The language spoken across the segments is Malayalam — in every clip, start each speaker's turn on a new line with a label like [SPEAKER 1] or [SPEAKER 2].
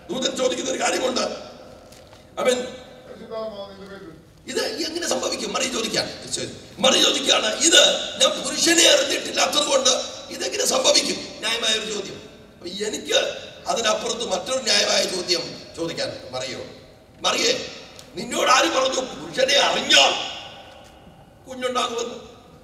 [SPEAKER 1] ദൂതൻ ചോദിക്കുന്ന ഒരു കാര്യമുണ്ട്. അവൻ ഇത് എങ്ങനെ സംഭവിക്കും? മറിയ ചോദിക്കാണ്, ഇത് ഞാൻ പുരുഷനെ അറിഞ്ഞിട്ടില്ലാത്തത് കൊണ്ട് ഇതെങ്ങനെ സംഭവിക്കും? ന്യായമായ ഒരു ചോദ്യം. എനിക്ക് അതിനപ്പുറത്ത് മറ്റൊരു ന്യായമായ ചോദ്യം ചോദിക്കാൻ. മറിയേ, നിന്നോട് ആര് പറഞ്ഞു പുരുഷനെ അറിഞ്ഞാൽ കുഞ്ഞുണ്ടാകുമെന്ന്?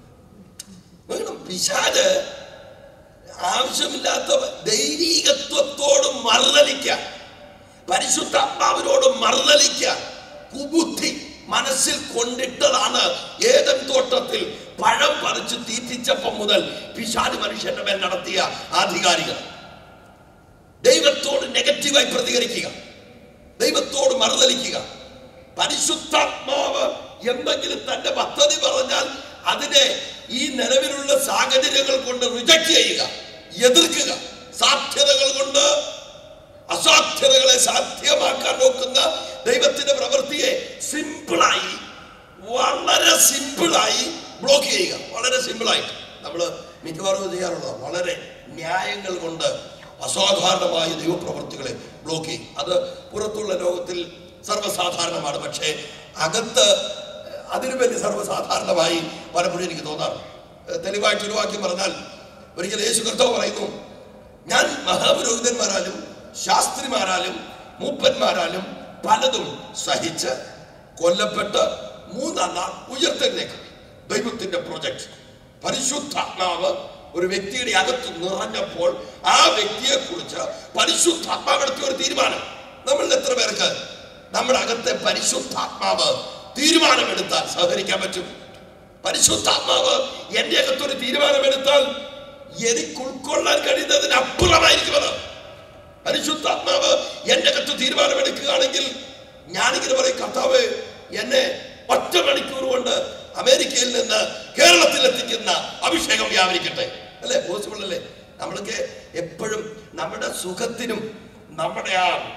[SPEAKER 1] പിശാച് ആവശ്യമില്ലാത്ത ദൈവികത്വത്തോട് മറുതലിക്കാൻ, പരിശുദ്ധാത്മാവിനോട് മറുതലിക്കാൻ കുബുദ്ധി മനസ്സിൽ കൊണ്ടിട്ടതാണ്. ഏദൻ തോട്ടത്തിൽ പഴം പറിച്ച് തീറ്റിച്ചപ്പം മുതൽ പിശാച് മനുഷ്യന്റെ മേൽ നടത്തിയ ആധികാരികത. ദൈവത്തോട് നെഗറ്റീവായി പ്രതികരിക്കുക, ദൈവത്തോട് മറുതലിക്കുക. പരിശുദ്ധാത്മാവ് എന്തെങ്കിലും തന്റെ പദ്ധതി പറഞ്ഞാൽ അതിനെ ഈ നിലവിലുള്ള സാഹചര്യങ്ങൾ കൊണ്ട് റിജക്ട് ചെയ്യുക, എതിർക്കുക. സാധ്യതകൾ കൊണ്ട് അസാധ്യതകളെ സാധ്യമാക്കാൻ നോക്കുന്ന ദൈവത്തിന്റെ പ്രവൃത്തിയെ സിമ്പിളായി, വളരെ സിമ്പിളായി ബ്ലോക്ക് ചെയ്യുക. വളരെ സിമ്പിളായിട്ട് നമ്മൾ മിക്കവാറും ചെയ്യാറുള്ളത് വളരെ ന്യായങ്ങൾ കൊണ്ട് അസാധാരണമായ ദൈവപ്രവൃത്തികളെ ബ്ലോക്ക് ചെയ്യും. അത് പുറത്തുള്ള ലോകത്തിൽ സർവ്വസാധാരണമാണ്. പക്ഷേ അകത്ത് അതിനു വേണ്ടി സർവ്വസാധാരണമായി പലപ്പോഴും എനിക്ക് തോന്നാറ്. തെളിവായിട്ടൊരു വാക്യം പറഞ്ഞാൽ, ഒരിക്കൽ യേശു കർത്താവ് പറയുന്നു, ഞാൻ മഹാപുരോഹിതന്മാരാലും ശാസ്ത്രിമാരാലും മൂപ്പന്മാരാലും പലതും സഹിച്ച് കൊല്ലപ്പെട്ട് മൂന്നാം നാൾ ഉയർത്തെഴുന്നേൽക്കും. ദൈവത്തിന്റെ പ്രൊജക്ട്. പരിശുദ്ധാത്മാവ് ഒരു വ്യക്തിയുടെ അകത്ത് നിറഞ്ഞപ്പോൾ ആ വ്യക്തിയെ കുറിച്ച് പരിശുദ്ധാത്മാവെടുത്ത ഒരു തീരുമാനം. നമ്മളിൽ എത്ര പേർക്ക് നമ്മുടെ അകത്തെ പരിശുദ്ധാത്മാവ് തീരുമാനമെടുത്താൽ സഹകരിക്കാൻ പറ്റും? പരിശുദ്ധാത്മാവ് എന്റെ അകത്തൊരു തീരുമാനമെടുത്താൽ എനിക്ക് ഉൾക്കൊള്ളാൻ കഴിയുന്നതിന് അപ്പുറമായിരിക്കുമത്. പരിശുദ്ധാത്മാവ് എന്റെ അകത്ത് തീരുമാനമെടുക്കുകയാണെങ്കിൽ ഞാനിങ്ങനെ പറയും, കർത്താവ് എന്നെ 1 മണിക്കൂർ കൊണ്ട് അമേരിക്കയിൽ നിന്ന് കേരളത്തിൽ എത്തിക്കുന്ന അഭിഷേകം വ്യാപരിക്കട്ടെ. അല്ലേ? പോസിബിൾ അല്ലേ? നമ്മൾക്ക് എപ്പോഴും നമ്മുടെ സുഖത്തിനും നമ്മുടെ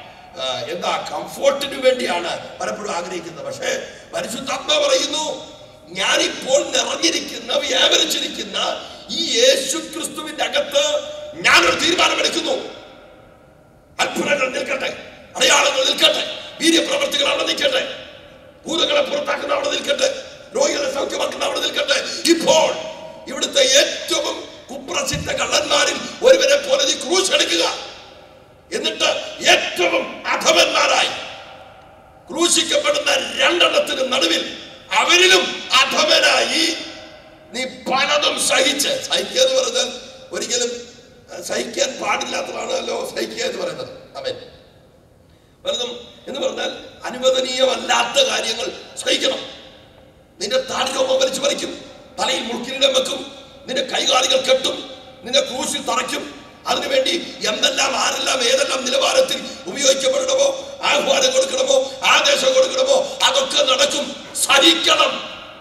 [SPEAKER 1] കംഫോർട്ടിനു വേണ്ടിയാണ് പലപ്പോഴും ആഗ്രഹിക്കുന്നത്. പക്ഷേ പരിശുദ്ധാത്മാവ് പറയുന്നു, ഞാനിപ്പോൾ നിറഞ്ഞിരിക്കുന്ന വ്യാപരിച്ചിരിക്കുന്ന ഈ യേശു ക്രിസ്തുവിന്റെ അകത്ത് ഞാനൊരു തീരുമാനമെടുക്കുന്നു. അത്ഭുതങ്ങൾ നിൽക്കട്ടെ, അടയാളങ്ങൾ നിൽക്കട്ടെ, വീര്യപ്രവർത്തികൾ അവിടെ നിൽക്കട്ടെ, ഭൂതങ്ങളെ പുറത്താക്കുന്ന അവിടെ നിൽക്കട്ടെ, രോഗികളെ സൗഖ്യമാക്കുന്ന അവിടെ നിൽക്കട്ടെ. ഇപ്പോൾ ഇവിടുത്തെ ഏറ്റവും കുപ്രസിദ്ധ കള്ളന്മാരിൽ ഒരുവരെ പോലെ നീ ക്രൂശ് എടുക്കുക. എന്നിട്ട് ഏറ്റവും അധമന്മാരായി ക്രൂശിക്കപ്പെടുന്ന 2 നടുവിൽ അവരിലും അധമനായി നീ പലതും സഹിക്കുക എന്ന് പറഞ്ഞാൽ ഒരിക്കലും സഹിക്കാൻ പാടില്ലാത്തതാണല്ലോ സഹിക്കുക എന്ന് പറയുന്നത്. അവൻ പലതും എന്ന് പറഞ്ഞാൽ അനുവദനീയമല്ലാത്ത കാര്യങ്ങൾ സഹിക്കണം. നിന്റെ താടി രോമം വലിച്ചു പറിക്കും, തലയിൽ മുൾക്കിരീടം വെക്കും, നിന്റെ കൈകാലുകൾ കെട്ടും, നിന്റെ ക്രൂശിൽ തറയ്ക്കും. അതിനുവേണ്ടി എന്തെല്ലാം ആരെല്ലാം ഏതെല്ലാം നിലവാരത്തിൽ ഉപയോഗിക്കപ്പെടണമോ, ആഹ്വാനം കൊടുക്കണമോ, ആദേശം കൊടുക്കണമോ, അതൊക്കെ നടക്കും. സഹിക്കണം.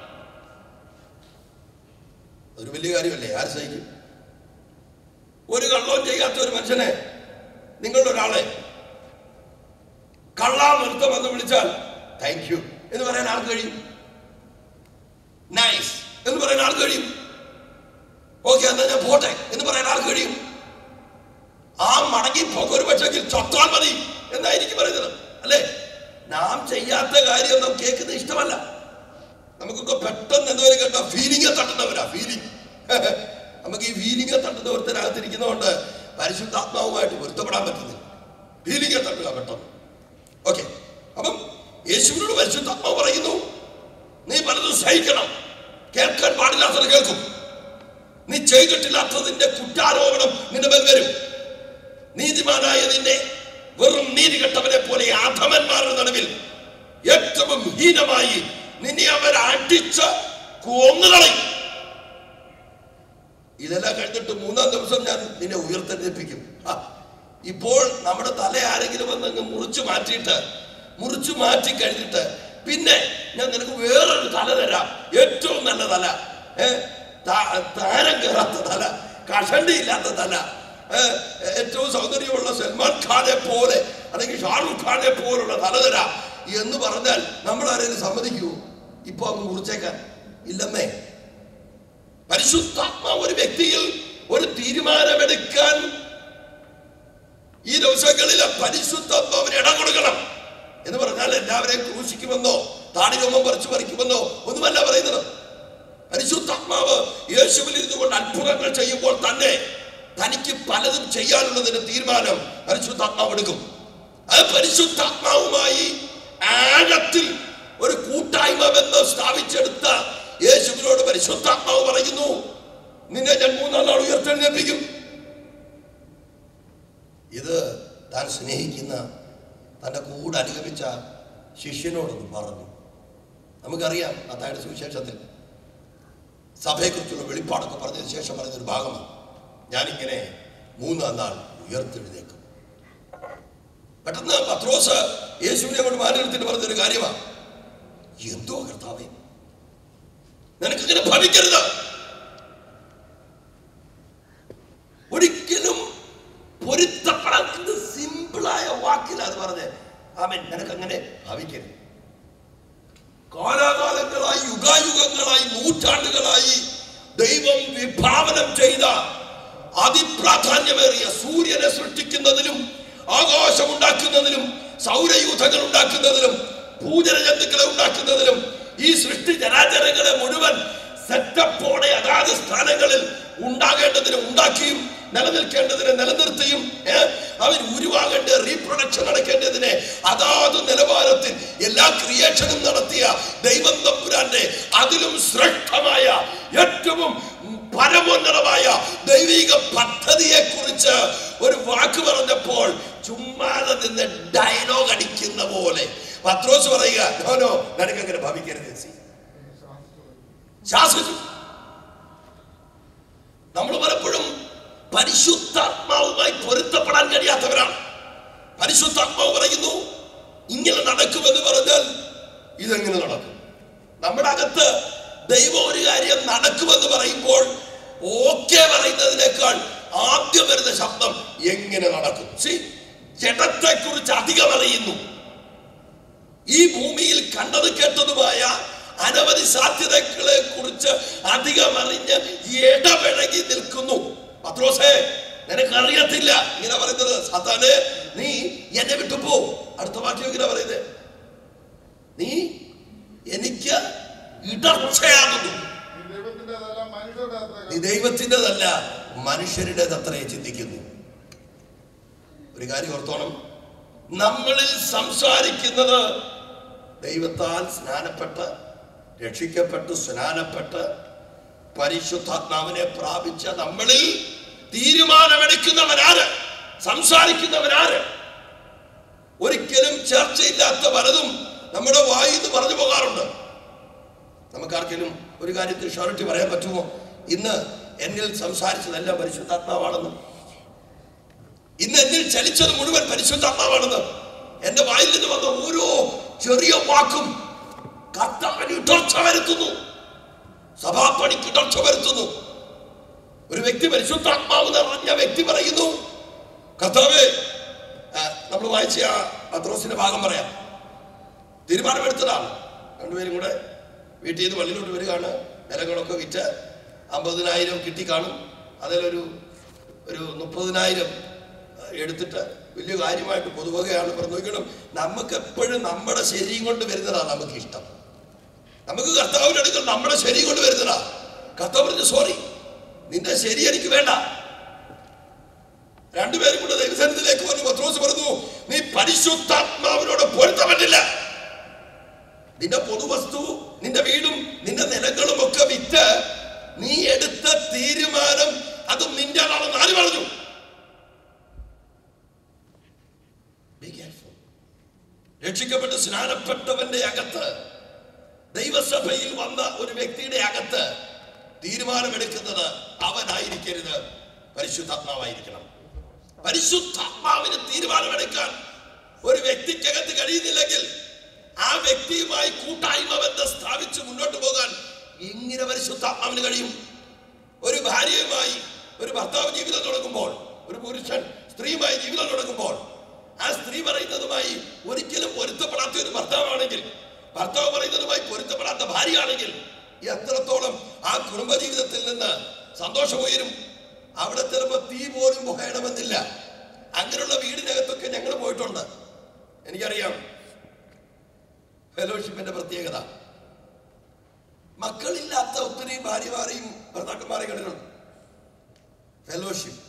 [SPEAKER 1] ഒരു വലിയ കാര്യമല്ലേ? ആര് സഹിക്കും? ഒരു കള്ളവും ചെയ്യാത്ത ഒരു മനുഷ്യനെ, നിങ്ങളുടെ ഒരാളെ കള്ളാ നൃത്തം എന്ന് വിളിച്ചാൽ താങ്ക് യു എന്ന് പറയാൻ ആൾക്ക് കഴിയും? നൈസ് എന്ന് പറയാൻ ആൾക്ക് കഴിയും? ഓക്കെ എന്നാ ഞാൻ പോട്ടെ എന്ന് പറയാൻ ആൾക്ക് കഴിയും? ആ മടങ്ങിപ്പോക്ക് ഒരു പക്ഷേ ചത്താൽ മതി എന്നായിരിക്കും പറയുന്നത്. അല്ലേ? നാം ചെയ്യാത്ത കാര്യം നാം കേൾക്കുന്നത് ഇഷ്ടമല്ല. നമുക്കൊക്കെ പെട്ടെന്ന് എന്തുവരെ കേട്ടോ ഫീലിംഗ് തട്ടുന്നവരാ. ഫീലിംഗ് നമുക്ക് ഈ ഫീലിംഗ് തട്ടുന്ന ഒരുത്തരകത്തിരിക്കുന്നതുകൊണ്ട് പരിശുദ്ധാത്മാവുമായിട്ട് പൊരുത്തപ്പെടാൻ പറ്റുന്നില്ല. ഫീലിംഗ് തട്ടുക പെട്ടെന്ന്. ഓക്കെ, അപ്പം യേശുവിനോട് പരിശുദ്ധാത്മാവ് പറയുന്നു, നീ പലതും സഹിക്കണം. കേൾക്കാൻ പാടില്ലാത്തത് കേൾക്കും. നീ ചെയ്തിട്ടില്ലാത്തതിന്റെ കുറ്റാരോപണം നിന്റെ മേൽ വരും. നീതിമാനായ നിന്നെ വെറും നീതികെട്ടവനെ പോലെ അധമന്മാരുടെ നടുവിൽ ഏറ്റവും ഹീനമായി നിന്നെ അവർ അടിച്ച് കൊന്നുകളയും. ഇതെല്ലാം കഴിഞ്ഞിട്ട് 3-ാം ദിവസം ഞാൻ നിന്നെ ഉയർത്തെഴുന്നേൽപ്പിക്കും. ഇപ്പോൾ നമ്മുടെ തല ആരെങ്കിലും വന്നങ്ങ് മുറിച്ചു മാറ്റി കഴിഞ്ഞിട്ട് പിന്നെ ഞാൻ നിനക്ക് വേറൊരു തല തരാം. ഏറ്റവും നല്ല തല, താരം കയറാത്ത തല, കഷണ്ടി ഇല്ലാത്ത തല, ഏറ്റവും സൗന്ദര്യമുള്ള സൽമാൻ ഖാനെ പോലെ അല്ലെങ്കിൽ ഷാറുഖ് ഖാനെ പോലുള്ള തല തരാം എന്ന് പറഞ്ഞാൽ നമ്മൾ ആരെങ്കിലും സമ്മതിക്കൂ? ഇപ്പൊ അങ്ങ് മുറിച്ചേക്കാൻ ഇല്ലെന്നേ. പരിശുദ്ധാത്മാവ് ഒരു വ്യക്തിയിൽ ഒരു തീരുമാനമെടുക്കാൻ ഈ ദിവസങ്ങളിൽ പരിശുദ്ധാത്മാവിന് ഇടം കൊടുക്കണം എന്ന് പറഞ്ഞാൽ എല്ലാവരെയും ക്രൂശിക്കുമെന്നോ താടി രോമം പറിക്കുമെന്നോ ഒന്നുമല്ല പറയുന്നത്. പരിശുദ്ധാത്മാവ് യേശുവിൽ ഇരുന്നു കൊണ്ട് അത്ഭുതങ്ങൾ ചെയ്യുമ്പോൾ തന്നെ തനിക്ക് പലതും ചെയ്യാനുള്ളതിന് തീരുമാനം പരിശുദ്ധാത്മാവ് എടുക്കും. അത് പരിശുദ്ധാത്മാവുമായി ആഴത്തിൽ ഒരു കൂട്ടായ്മ ബന്ധം സ്ഥാപിച്ചെടുത്ത യേശുവിനോട് പരിശുദ്ധാത്മാവ് പറയുന്നു, നിന്നെ ഞാൻ 3-ാം നാൾ ഉയർത്തെഴുന്നേൽപ്പിക്കും. ഇത് താൻ സ്നേഹിക്കുന്ന തൻ്റെ കൂടെ അനുഗമിച്ച ശിഷ്യനോടൊന്ന് പറഞ്ഞു. നമുക്കറിയാം മത്തായിയുടെ സുവിശേഷത്തിൽ സഭയെക്കുറിച്ചുള്ള വെളിപ്പാടൊക്കെ പറഞ്ഞതിന് ശേഷം പറയുന്നൊരു ഭാഗമാണ്, ഞാനിങ്ങനെ 3-ാം നാൾ ഉയർത്തെഴുന്നേൽക്കും. പെട്ടെന്ന് പത്രോസ് യേശുവിനെ കൊണ്ട് മാനവത്തിന് പറഞ്ഞൊരു കാര്യമാണ്, എന്തോ കർത്താവേ, നിനക്കിങ്ങനെ ഭവിക്കരുത്. ഒരിക്കലും പൊരുത്തപ്പെടാൻ സിമ്പിളായ വാക്കിൽ അത് പറഞ്ഞേ, ആമേൻ, നിനക്കങ്ങനെ ഭവിക്കരുത്. കാലാകാലങ്ങളായി യുഗായുഗങ്ങളായി നൂറ്റാണ്ടുകളായി ദൈവം വിഭാവനം ചെയ്ത അതിപ്രാധാന്യമേറിയ സൂര്യനെ സൃഷ്ടിക്കുന്നതിലും ആകാശം ഉണ്ടാക്കുന്നതിലും സൗരയൂഥങ്ങൾ ഉണ്ടാക്കുന്നതിലും ഭൂജല ജന്തുക്കളെ ഉണ്ടാക്കുന്നതിലും ഈ സൃഷ്ടി ജനാചരങ്ങളെ മുഴുവൻ സെറ്റപ്പോടെ അതാത് സ്ഥാനങ്ങളിൽ ഉണ്ടാകേണ്ടതിന് ഉണ്ടാക്കിയും നിലനിൽക്കേണ്ടതിനെ നിലനിർത്തിയും അവൻ ഉരുവാകേണ്ട റീപ്രൊഡക്ഷൻ നടക്കേണ്ടതിനെ അതാത് നിലവാരത്തിൽ എല്ലാ ക്രിയേഷനും നടത്തിയ ദൈവം തമ്പുരാന്റെ അതിലും ശ്രേഷ്ഠമായ ഏറ്റവും പരമോന്നതമായ ദൈവിക പദ്ധതിയെ കുറിച്ച് ഒരു വാക്ക് പറഞ്ഞപ്പോൾ ചുമ്മാതെ നിന്ന് ഡയലോഗ് അടിക്കുന്ന പോലെ പത്രോസ് പറയുക, നോനോ, നിനക്കങ്ങനെ ഭവിക്കരുത്. ശാസിച്ചു. നമ്മൾ പലപ്പോഴും പരിശുദ്ധാത്മാവുമായി പൊരുത്തപ്പെടാൻ കഴിയാത്തവരാണ്. പരിശുദ്ധാത്മാവ് പറയുന്നു ഇങ്ങനെ നടക്കുമെന്ന് പറഞ്ഞാൽ ഇതെങ്ങനെ നടക്കും? നമ്മുടെ അകത്ത് ദൈവം ഒരു കാര്യം നടക്കുമെന്ന് പറയുമ്പോൾ ഓക്കെ പറയുന്നതിനേക്കാൾ ആദ്യം വരുന്ന ശബ്ദം എങ്ങനെ നടക്കും. ജഡത്തെ കുറിച്ച് അധികം അറിയുന്നു. ഈ ഭൂമിയിൽ കണ്ടത് കേട്ടതുമായ അനവധി സാധ്യതകളെ കുറിച്ച് അധികം അറിഞ്ഞ് ഇടപഴകി നിൽക്കുന്നു. പത്രോസേ, നിനക്കറിയത്തില്ല ഇങ്ങനെ പറയുന്നത്. സാത്താനെ, നീ എന്നെ വിട്ടു പോ. അടുത്ത വാക്യം ഇങ്ങനെ പറയുന്നത്, നീ എനിക്ക് ഇടർച്ചയാകുന്നു. നീ ദൈവത്തിൻ്റെതല്ല മനുഷ്യരുടേതത്രേ ചിന്തിക്കുന്നു. ഒരു കാര്യം ഓർത്തോണം, നമ്മളിൽ സംസാരിക്കുന്നത് ദൈവത്താൽ സ്നാനപ്പെട്ട് രക്ഷിക്കപ്പെട്ട് സ്നാനപ്പെട്ട് പരിശുദ്ധാത്മാവിനെ പ്രാപിച്ച നമ്മളിൽ തീരുമാനമെടുക്കുന്നവരാര്, സംസാരിക്കുന്നവരാര്? ഒരിക്കലും ചർച്ചയില്ലാത്ത പലതും നമ്മുടെ വായിൽ നിന്ന് പറഞ്ഞു പോകാറുണ്ട്. നമുക്കാർക്കെങ്കിലും ഒരു കാര്യത്തിൽ ഷുവറിറ്റി പറയാൻ പറ്റുമോ? ഇന്ന് എന്നിൽ സംസാരിച്ചതെല്ലാം പരിശുദ്ധാത്മാവാണെന്ന്, ഇന്ന് എന്നിൽ ചലിച്ചത് മുഴുവൻ പരിശുദ്ധാത്മാവാണെന്ന്, എന്റെ വായിൽ നിന്ന് വന്ന ഓരോ ചെറിയ വാക്കും കർത്താവിന് ഇടർച്ച വരുത്തുന്നു, സഭാപ്പണിക്ക് ഇടർച്ച വരുത്തുന്നു. ഒരു വ്യക്തി പരിശുദ്ധാത്മാവ് നിറഞ്ഞ വ്യക്തി പറയുന്നു, കർത്താവേ, നമ്മൾ വായിച്ച ആ പത്രോസിന്റെ ഭാഗം പറയാം. തീരുമാനമെടുത്തതാണ്. രണ്ടുപേരും കൂടെ വീട്ടിൽ നിന്ന് പള്ളിയിലോട്ട് വരികയാണ്. നിലങ്ങളൊക്കെ വിറ്റ് 50,000 കിട്ടിക്കാണും. അതിലൊരു 30,000 എടുത്തിട്ട് വലിയ കാര്യമായിട്ട് പൊതുവകയാണ് പറഞ്ഞു. നോക്കണം, നമുക്ക് എപ്പോഴും നമ്മുടെ ശരീരം കൊണ്ട് വരുന്നതാണ് നമുക്ക് ഇഷ്ടം. നമുക്ക് കർത്താവിന്റെ അടുക്കൽ നമ്മുടെ ശരീരം കൊണ്ട് വരുന്നതാ. കർത്താവ് പറഞ്ഞു, സോറി, നിന്റെ ശരി എനിക്ക് വേണ്ട. രണ്ടുപേരും കൂടെ ദൈവസന്നിധിയിലേക്ക് വന്നു. പത്രോസ് പറഞ്ഞു, നീ പരിശുദ്ധാത്മാവിനോട് പൊരുത്തപ്പെട്ടില്ല. നിന്റെ പൊതുവസ്തു, നിന്റെ വീടും നിന്റെ നിലങ്ങളും ഒക്കെ വിറ്റ് നീ എടുത്ത തീരുമാനം അതും നിന്റെ ആണെന്ന് ആര് പറഞ്ഞു? രക്ഷിക്കപ്പെട്ട് സ്നാനപ്പെട്ടവന്റെ അകത്ത്, ദൈവസഭയിൽ വന്ന ഒരു വ്യക്തിയുടെ അകത്ത് തീരുമാനമെടുക്കുന്നത് അവനായിരിക്കരുത്, പരിശുദ്ധാത്മാവായിരിക്കണം. പരിശുദ്ധാത്മാവിന് തീരുമാനമെടുക്കാൻ ഒരു വ്യക്തിക്കകത്ത് കഴിയുന്നില്ലെങ്കിൽ ആ വ്യക്തിയുമായി കൂട്ടായ്മ ബന്ധം സ്ഥാപിച്ച് മുന്നോട്ട് പോകാൻ എങ്ങനെ പരിശുദ്ധാത്മാവിന് കഴിയും? ഒരു ഭാര്യയുമായി ഒരു ഭർത്താവ് ജീവിതം തുടങ്ങുമ്പോൾ, ഒരു പുരുഷൻ സ്ത്രീയുമായി ജീവിതം തുടങ്ങുമ്പോൾ, ആ സ്ത്രീ പറയുന്നതുമായി ഒരിക്കലും പൊരുത്തപ്പെടാത്ത ഒരു ഭർത്താവാണെങ്കിൽ, ഭർത്താവ് പറയുന്നതുമായി പൊരുത്തപ്പെടാത്ത ഭാര്യയാണെങ്കിൽ എത്രത്തോളം ആ കുടുംബജീവിതത്തിൽ നിന്ന് സന്തോഷം ഉയരും. അവിടെ ചിലപ്പോൾ തീ പോലും പുകയണമെന്നില്ല. അങ്ങനെയുള്ള വീടിനകത്തൊക്കെ ഞങ്ങൾ പോയിട്ടുണ്ട്. എനിക്കറിയാം ഫെലോഷിപ്പിന്റെ പ്രത്യേകത. മക്കളില്ലാത്ത ഒത്തിരി ഭാര്യമാരെയും ഭർത്താക്കന്മാരെയും കണ്ടിട്ടുണ്ട്. ഫെലോഷിപ്പ്,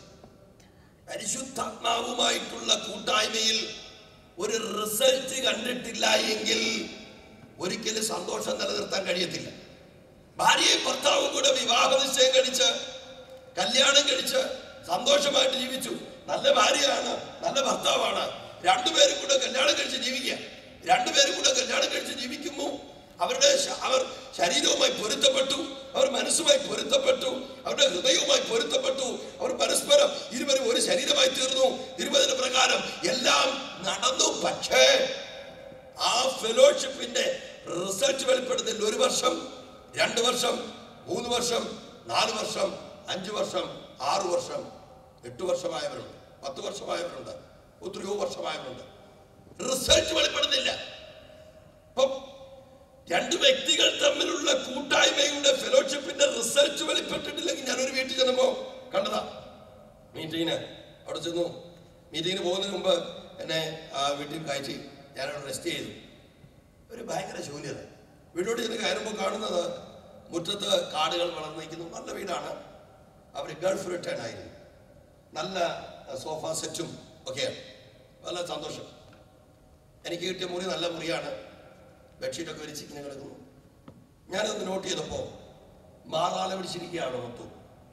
[SPEAKER 1] പരിശുദ്ധാത്മാവുമായിട്ടുള്ള കൂട്ടായ്മയിൽ ഒരു റിസൾട്ട് കണ്ടിട്ടില്ല എങ്കിൽ ഒരിക്കലും സന്തോഷം നിലനിർത്താൻ കഴിയത്തില്ല. ഭാര്യയും ഭർത്താവും കൂടെ വിവാഹ നിശ്ചയം കഴിച്ച് കല്യാണം കഴിച്ച് സന്തോഷമായിട്ട് ജീവിച്ചു. നല്ല ഭാര്യയാണ്, നല്ല ഭർത്താവാണ്. രണ്ടുപേരും കൂടെ കല്യാണം കഴിച്ച് ജീവിക്കുക. രണ്ടുപേരും കൂടെ കല്യാണം കഴിച്ച് ജീവിക്കുമ്പോൾ അവർ ശരീരവുമായി പൊരുത്തപ്പെട്ടു, അവർ മനസ്സുമായി പൊരുത്തപ്പെട്ടു, അവരുടെ ഹൃദയവുമായി പൊരുത്തപ്പെട്ടു. അവർ പരസ്പരം ഇരുവരും ഒരു ശരീരമായി തീർന്നു. തിരുവചന പ്രകാരം എല്ലാം നടന്നു. പക്ഷേ ആ ഫെലോഷിപ്പിന്റെ റിസൾട്ട് വെളിപ്പെടുത്തില്ല. 1 വർഷം, 2 വർഷം, 3 വർഷം, 4 വർഷം, 5 വർഷം, 6 വർഷം, 8 വർഷമായവരുണ്ട്, 10 വർഷമായവരുണ്ട്, എത്രയോ വർഷമായവരുണ്ട്. റിസൾട്ട് വെളിപ്പെടുന്നില്ല. അപ്പം 2 വ്യക്തികൾ തമ്മിലുള്ള കൂട്ടായ്മയുടെ ഫെലോഷിപ്പിന്റെ റിസൾട്ട് വെളിപ്പെട്ടിട്ടില്ലെങ്കിൽ, ഞാനൊരു വീട്ടിൽ ചെന്നപ്പോ കണ്ടതാ. മീറ്റിങ്ങിന് അവിടെ ചെന്നു. മീറ്റിങ്ങിന് പോകുന്നതിന് മുമ്പ് എന്നെ ആ വീട്ടിൽ കയറ്റി ഞാനവിടെ റെസ്റ്റ് ചെയ്തു. ഒരു ഭയങ്കര ശൂന്യത. വീട്ടോട്ട് ചെന്ന് കയറുമ്പോൾ കാണുന്നത് മുറ്റത്ത് കാടുകൾ വളർന്നു നിൽക്കുന്നു. നല്ല വീടാണ്. അവർ ഗൾഫ് റിട്ടേൺ ആയിരുന്നു. നല്ല സോഫ സെറ്റും ഒക്കെയാണ്. നല്ല സന്തോഷം. എനിക്ക് കിട്ടിയ മുറി നല്ല മുറിയാണ്. ബെഡ്ഷീറ്റൊക്കെ വിരിച്ച് ഇങ്ങനെ കിടക്കുന്നു. ഞാനതൊന്ന് നോട്ട് ചെയ്തപ്പോൾ മാറാല പിടിച്ചിരിക്കുകയാണ് മൊത്തം.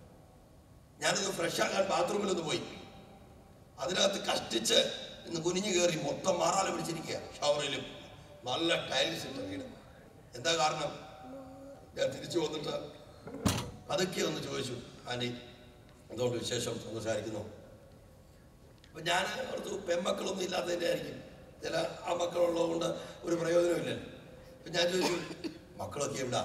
[SPEAKER 1] ഞാനത് ഫ്രഷ് ആക്കാൻ ബാത്റൂമിലൊന്ന് പോയി. അതിനകത്ത് കഷ്ടിച്ച് ഇന്ന് കുനിഞ്ഞു കയറി മൊത്തം മാറാല പിടിച്ചിരിക്കുക. ഷവറിലും നല്ല ടൈൽസ് ഇട്ട വീട്. എന്താ കാരണം? ഞാൻ തിരിച്ചു വന്നിട്ട് അതൊക്കെ ഒന്ന് ചോദിച്ചു, ആൻറ്റി എന്തുകൊണ്ട് വിശേഷം, സംസാരിക്കുന്നു. അപ്പം ഞാൻ ഓർത്തു പെൺമക്കളൊന്നും ഇല്ലാത്തതിൻ്റെ ആയിരിക്കും, ചില ആ മക്കളുള്ളത് കൊണ്ട് ഒരു പ്രയോജനമില്ല. അപ്പം ഞാൻ ചോദിച്ചു, മക്കളൊക്കെ എവിടാ?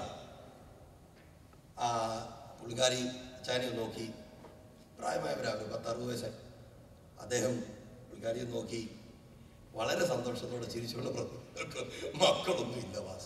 [SPEAKER 1] ആ പുള്ളിക്കാരി ചാനിയെ നോക്കി, പ്രായമായവരാണ്, 10-60 വയസ്സായി. അദ്ദേഹം പുള്ളിക്കാരിയെ നോക്കി വളരെ സന്തോഷത്തോടെ ചിരിച്ചുകൊണ്ട് പറഞ്ഞു, മക്കളൊന്നും ഇല്ല വാസു.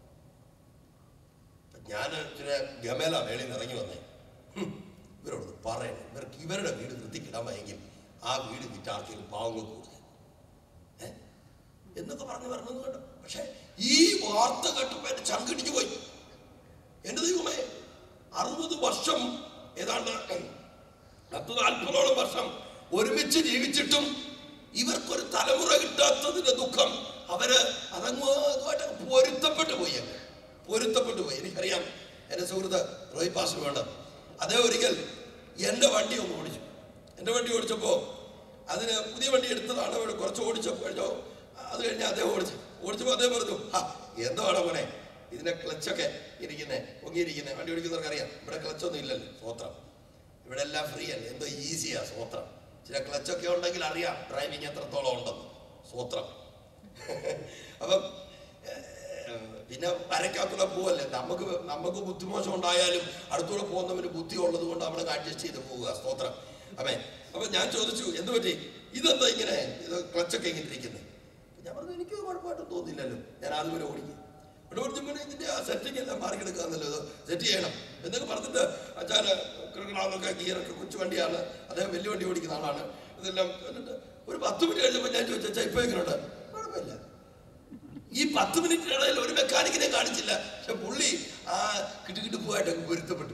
[SPEAKER 1] ഞാൻ ഇച്ചിരി ഗമേല മേളിൽ നിന്ന് ഇറങ്ങി വന്നേ. ഇവരോട് പറയണം, ഇവർക്ക് ഇവരുടെ വീട് വൃത്തിക്കിടാൻ വയ്യെങ്കിൽ ആ വീട് വിറ്റാർക്കെങ്കിലും പാവങ്ങൾ കൂടുതൽ എന്നൊക്കെ പറഞ്ഞു വരണമെന്ന് കേട്ടോ. പക്ഷെ ഈ വാർത്ത കേട്ടപ്പോൾ എന്റെ ചങ്കിടിഞ്ഞു പോയി. എന്റെ ദൈവമേ, 60 വർഷം, ഏതാണ്ട് 40-40ഓളം വർഷം ഒരുമിച്ച് ജീവിച്ചിട്ടും ഇവർക്കൊരു തലമുറ കിട്ടാത്തതിന്റെ ദുഃഖം. അവര് അതങ്ങോട്ട് പൊരുത്തപ്പെട്ടു പോയി. എനിക്കറിയാം, എന്റെ സുഹൃത്ത് റോയ് പാസ്റ്റർ വേണ്ട, അദ്ദേഹം ഒരിക്കൽ എൻ്റെ വണ്ടി ഒന്ന് ഓടിച്ചു. എൻ്റെ വണ്ടി ഓടിച്ചപ്പോൾ അതിന് പുതിയ വണ്ടി എടുത്തതാണ്. കുറച്ച് ഓടിച്ചപ്പോൾ അത് കഴിഞ്ഞ് അദ്ദേഹം ഓടിച്ചപ്പോൾ അദ്ദേഹം പറഞ്ഞു, എന്താണ് മോനെ ഇതിന്റെ ക്ലച്ചൊക്കെ പൊങ്ങിയിരിക്കുന്നത്? വണ്ടി ഓടിക്കുന്നവർക്ക് അറിയാം, ഇവിടെ ക്ലച്ചൊന്നും ഇല്ലല്ലോ. സ്വോത്രം, ഇവിടെ എല്ലാം ഫ്രീ അല്ലേ, എന്തോ ഈസിയാ സ്വോത്രം. ചില ക്ലച്ചൊക്കെ ഉണ്ടെങ്കിൽ അറിയാം ഡ്രൈവിങ് എത്രത്തോളം ഉണ്ടെന്ന്. സ്വോത്രം. അപ്പം പിന്നെ വരയ്ക്കകത്തൂടെ പോവല്ലേ, നമുക്ക് ബുദ്ധിമോശം ഉണ്ടായാലും അടുത്തൂടെ പോകുന്നവന് ബുദ്ധി ഉള്ളത് കൊണ്ട് അവിടെ അഡ്ജസ്റ്റ് ചെയ്ത് പോവുക. സ്തോത്രം. അപ്പൊ ഞാൻ ചോദിച്ചു, എന്ത് പറ്റി, ഇതെന്താ ഇങ്ങനെ, ഇത് ക്ലച്ചൊക്കെ ഇങ്ങനെ ഇരിക്കുന്നത്? ഞാൻ പറഞ്ഞു, എനിക്ക് കുഴപ്പമായിട്ടും തോന്നില്ലല്ലോ, ഞാൻ അതുപോലെ ഓടിക്കും. ഇവിടെ ഓടിച്ചപ്പോൾ ഇതിന്റെ ആ സെറ്റിംഗ് എല്ലാം മാറിക്കെടുക്കാന്നല്ലോ, ഇത് സെറ്റ് ചെയ്യണം എന്നൊക്കെ പറഞ്ഞിട്ട് അച്ഛന് കിടക്കണമെന്നൊക്കെ. ഗിയറൊക്കെ കൊച്ചു വണ്ടിയാണ്, അദ്ദേഹം വലിയ വണ്ടി ഓടിക്കുന്ന ആളാണ്. ഇതെല്ലാം എന്നിട്ട് ഒരു 10 മിനിറ്റ് കഴിഞ്ഞപ്പോൾ ഞാൻ ചോദിച്ചാൽ ഇപ്പൊ എങ്ങനെയുണ്ട്? കുഴപ്പമില്ല. ഈ 10 മിനിറ്റിനിടയിൽ ഒരു മെക്കാനിക്കിനെ കാണിച്ചില്ല. പക്ഷെ പുള്ളി ആ കിട്ടുപോയിട്ട് പൊരുത്തപ്പെട്ടു.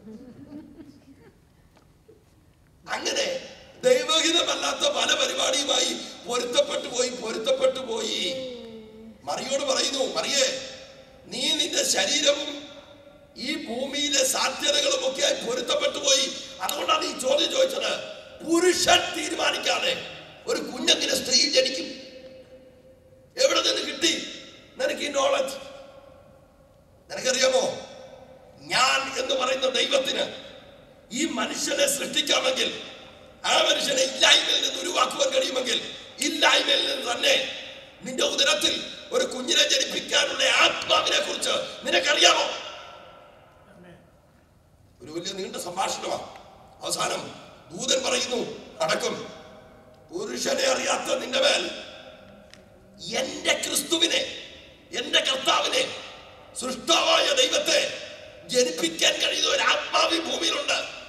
[SPEAKER 1] അങ്ങനെ ദൈവഹിതമല്ലാത്ത പല പരിപാടിയുമായി പൊരുത്തപ്പെട്ടു പോയി. മറിയോട് പറയുന്നു, മറിയേ, നീ നിന്റെ ശരീരവും ഈ ഭൂമിയിലെ സാധ്യതകളും ഒക്കെ പൊരുത്തപ്പെട്ടു പോയി. അതുകൊണ്ടാണ് ഈ ചോദ്യം ചോദിച്ചത്. പുരുഷൻ തീരുമാനിക്കാതെ ഒരു കുഞ്ഞെങ്ങനെ സ്ത്രീ ജനിക്കും? എവിടെ നിന്ന് കിട്ടി നിനക്ക് ഈ നോളജ്? നിനക്കറിയാമോ, ഞാൻ എന്ന് പറയുന്ന ദൈവത്തിന് ഈ മനുഷ്യനെ സൃഷ്ടിക്കാമെങ്കിൽ, ആ മനുഷ്യനെ ഇല്ലായ്മയിൽ നിന്ന് ഉരുവാക്കുവാൻ കഴിയുമെങ്കിൽ, ഇല്ലായ്മയിൽ നിന്ന് തന്നെ നിന്റെ ഉദരത്തിൽ ഒരു കുഞ്ഞിനെ ജനിപ്പിക്കാനുള്ള ആത്മാവിനെ കുറിച്ച് നിനക്കറിയാമോ? ഒരു വലിയ നീണ്ട സംഭാഷണമാണ്. അവസാനം ദൂതൻ പറയുന്നു, അടക്കം പുരുഷനെ അറിയാത്ത നിന്റെ മേൽ എന്റെ ക്രിസ്തുവിനെ, എന്റെ കർത്താവിനെ, സൃഷ്ടാവായ ദൈവത്തെ ജനിപ്പിക്കാൻ കഴിയുന്ന ഒരു ആത്മാവ് ഭൂമിയിലുണ്ട്.